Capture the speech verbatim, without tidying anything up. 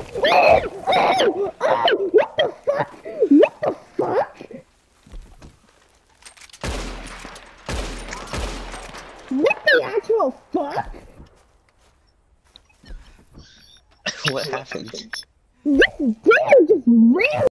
What the fuck? What the fuck? What the actual fuck? What happened? This dude just ran